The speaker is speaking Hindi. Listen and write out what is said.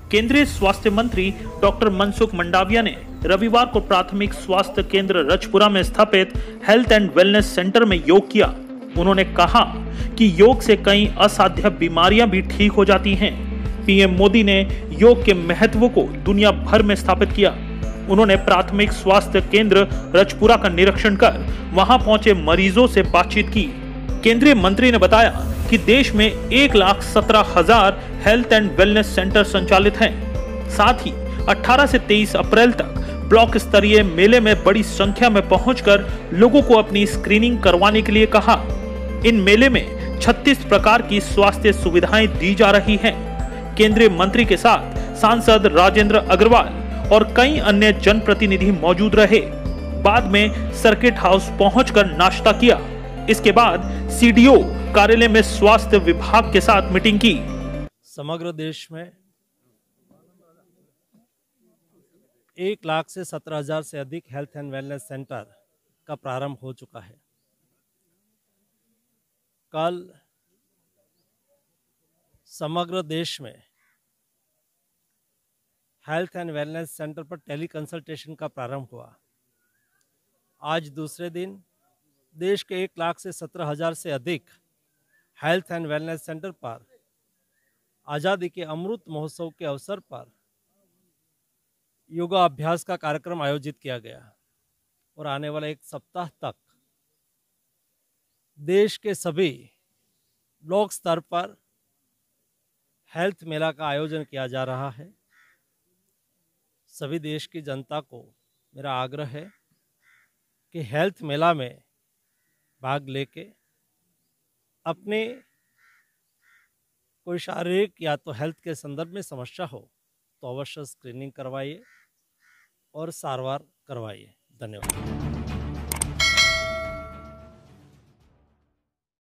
केंद्रीय स्वास्थ्य मंत्री डॉक्टर मनसुख मंडाविया ने रविवार को प्राथमिक स्वास्थ्य केंद्र रजपुरा में स्थापित हेल्थ एंड वेलनेस सेंटर में योग किया। उन्होंने कहा कि योग से कई असाध्य बीमारियां भी ठीक हो जाती हैं। पीएम मोदी ने योग के महत्व को दुनिया भर में स्थापित किया। उन्होंने प्राथमिक स्वास्थ्य केंद्र रजपुरा का निरीक्षण कर वहां पहुंचे मरीजों से बातचीत की। केंद्रीय मंत्री ने बताया कि देश में 1,17,000 हेल्थ एंड वेलनेस सेंटर संचालित हैं। साथ ही 18 से 23 अप्रैल तक ब्लॉक स्तरीय मेले में बड़ी संख्या में पहुंचकर लोगों को अपनी स्क्रीनिंग करवाने के लिए कहा। इन मेले में 36 प्रकार की स्वास्थ्य सुविधाएं दी जा रही हैं। केंद्रीय मंत्री के साथ सांसद राजेंद्र अग्रवाल और कई अन्य जनप्रतिनिधि मौजूद रहे। बाद में सर्किट हाउस पहुंचकर नाश्ता किया। इसके बाद सीडीओ कार्यालय में स्वास्थ्य विभाग के साथ मीटिंग की। समग्र देश में 1,00,000 से 17,000 से अधिक हेल्थ एंड वेलनेस सेंटर का प्रारंभ हो चुका है। कल समग्र देश में हेल्थ एंड वेलनेस सेंटर पर टेली कंसल्टेशन का प्रारंभ हुआ। आज दूसरे दिन देश के 1,00,000 से 17,000 से अधिक हेल्थ एंड वेलनेस सेंटर पर आज़ादी के अमृत महोत्सव के अवसर पर योगा अभ्यास का कार्यक्रम आयोजित किया गया और आने वाले एक सप्ताह तक देश के सभी ब्लॉक स्तर पर हेल्थ मेला का आयोजन किया जा रहा है। सभी देश की जनता को मेरा आग्रह है कि हेल्थ मेला में भाग लेके अपने कोई शारीरिक या तो हेल्थ के संदर्भ में समस्या हो तो अवश्य स्क्रीनिंग करवाइए और सारवार करवाइए। धन्यवाद।